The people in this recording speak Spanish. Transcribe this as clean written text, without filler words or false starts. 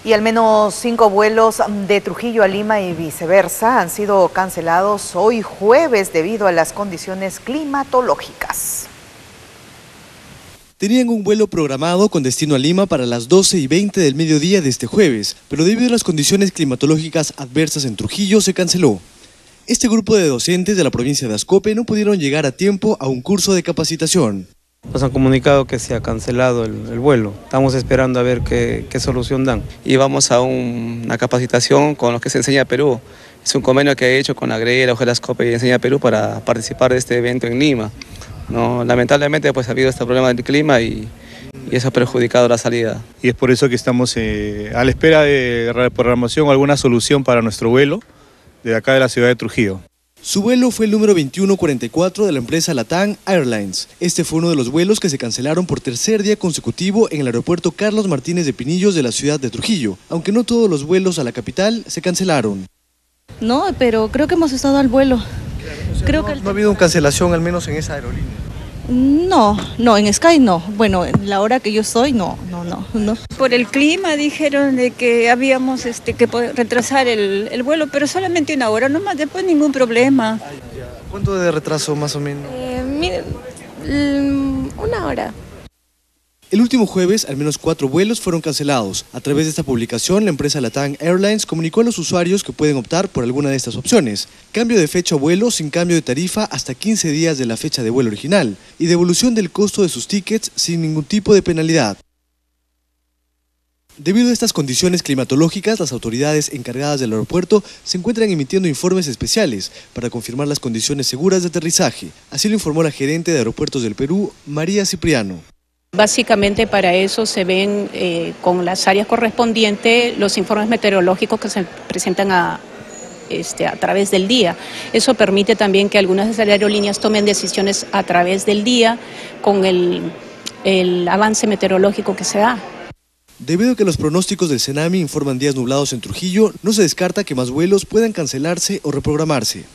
Y al menos 5 vuelos de Trujillo a Lima y viceversa han sido cancelados hoy jueves debido a las condiciones climatológicas. Tenían un vuelo programado con destino a Lima para las 12:20 del mediodía de este jueves, pero debido a las condiciones climatológicas adversas en Trujillo se canceló. Este grupo de docentes de la provincia de Ascope no pudieron llegar a tiempo a un curso de capacitación. Nos han comunicado que se ha cancelado el vuelo. Estamos esperando a ver qué solución dan. Y vamos a una capacitación con lo que se enseña Perú. Es un convenio que he hecho con la GRE, la UGEL Ascope y Enseña Perú para participar de este evento en Lima. No, lamentablemente pues ha habido este problema del clima y eso ha perjudicado la salida. Y es por eso que estamos a la espera de reprogramación o alguna solución para nuestro vuelo de acá de la ciudad de Trujillo. Su vuelo fue el número 2144 de la empresa LATAM Airlines. Este fue uno de los vuelos que se cancelaron por tercer día consecutivo en el aeropuerto Carlos Martínez de Pinillos de la ciudad de Trujillo, aunque no todos los vuelos a la capital se cancelaron. No, pero creo que hemos estado al vuelo. ¿No ha habido una cancelación al menos en esa aerolínea? No, en Sky no. Bueno, en la hora que yo estoy, no. Por el clima dijeron de que habíamos que retrasar el vuelo, pero solamente una hora, nomás, después ningún problema. ¿Cuánto de retraso más o menos? Una hora. El último jueves, al menos 4 vuelos fueron cancelados. A través de esta publicación, la empresa LATAM Airlines comunicó a los usuarios que pueden optar por alguna de estas opciones: cambio de fecha o vuelo sin cambio de tarifa hasta 15 días de la fecha de vuelo original y devolución del costo de sus tickets sin ningún tipo de penalidad. Debido a estas condiciones climatológicas, las autoridades encargadas del aeropuerto se encuentran emitiendo informes especiales para confirmar las condiciones seguras de aterrizaje. Así lo informó la gerente de Aeropuertos del Perú, María Cipriano. Básicamente para eso se ven con las áreas correspondientes los informes meteorológicos que se presentan a través del día. Eso permite también que algunas de las aerolíneas tomen decisiones a través del día con el avance meteorológico que se da. Debido a que los pronósticos del CENAMI informan días nublados en Trujillo, no se descarta que más vuelos puedan cancelarse o reprogramarse.